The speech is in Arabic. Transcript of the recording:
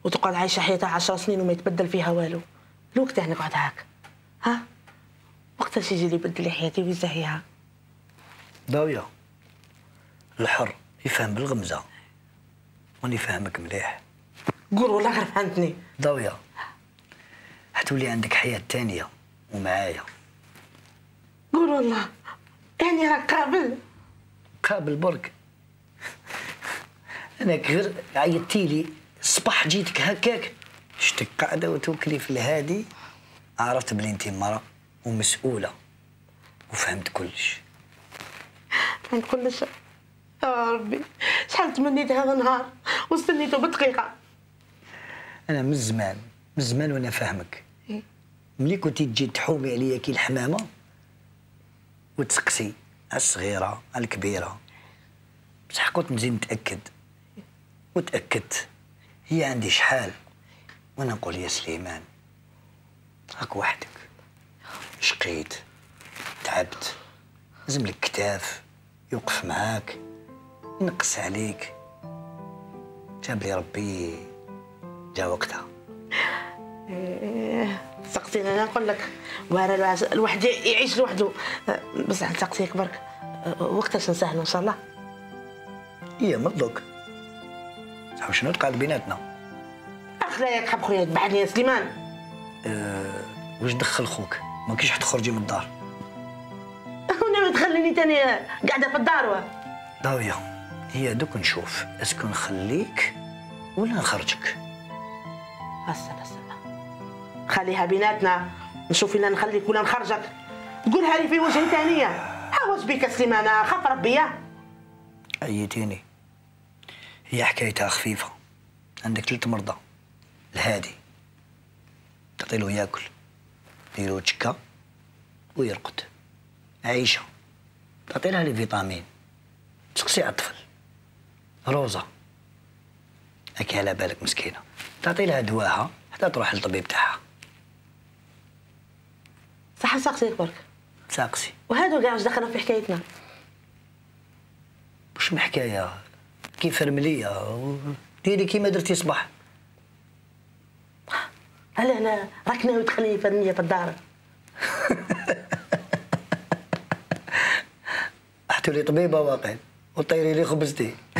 وتقعد عايشه حياتها 10 سنين وما يتبدل فيها والو. الوقت يعني نقعد هاك؟ ها؟ وقتاش يجي اللي يبدل لي حياتي ويزهيها؟ ضاويه الحر يفهم بالغمزه، واني فاهمك مليح. قول والله غير فهمتني. ضاويه حتولي عندك حياه تانية ومعايا. قول والله، يعني راك قابل؟ قابل برك. انا غير عيطتيلي الصباح جيتك هكاك، شتك قاعده وتوكلي في الهادي، عرفت بلي انت مرأة ومسؤوله وفهمت كلش. فهمت كلش؟ يا ربي شحال تمنيت هذا النهار واستنيته بدقيقه. انا من زمان وانا فاهمك. ملي كنتي تجي تحومي عليا كي الحمامه وتسقسي على الصغيره على الكبيره، بصح كنت نزيد نتاكد وتاكدت هي عندي شحال، وانا نقول يا سليمان راك وحدك، شقيت تعبت، لازم لك كتاف يوقف معاك ينقص عليك. جاب لي ربي جا وقتها. سقسيني انا نقول لك وارا الواحد يعيش لوحده، بس نسقسيك برك وقتاش نسهلوا ان شاء الله؟ هي مطلق صح شنو تقعد بيناتنا؟ اخ لا ياك حب خويا تبعدني يا سليمان. واش دخل خوك؟ ما كاينش تخرجي من الدار. وناوي تخليني تاني قاعده في الدار؟ ضاويه هي دوك نشوف اسكو نخليك ولا نخرجك. استنى خليها بيناتنا، نشوف الا نخليك ولا نخرجك. تقولها لي في وجه ثانيه. حواش بك سليمان، خاف ربي يا عيتيني. هي حكايتها خفيفه، عندك 3 مرضى، الهادي تعطيلو ياكل، ديرو تشكا ويرقد. عيشه تعطيلها لي فيتامين، تسقسي على الطفل. روزا هاكي على بالك مسكينه، تعطي لها دواها حتى تروح للطبيب تاعها. صح نسقسيك برك. ساقسي. وهادو كاع واش دخلنا في حكايتنا؟ واش من حكايه؟ كيف رمليه ديري كيما درتي صباح. هلا انا راك ناوي تخليني فرميه في الدار؟ حتولي طبيبه واقع وطيري لي خبزتي.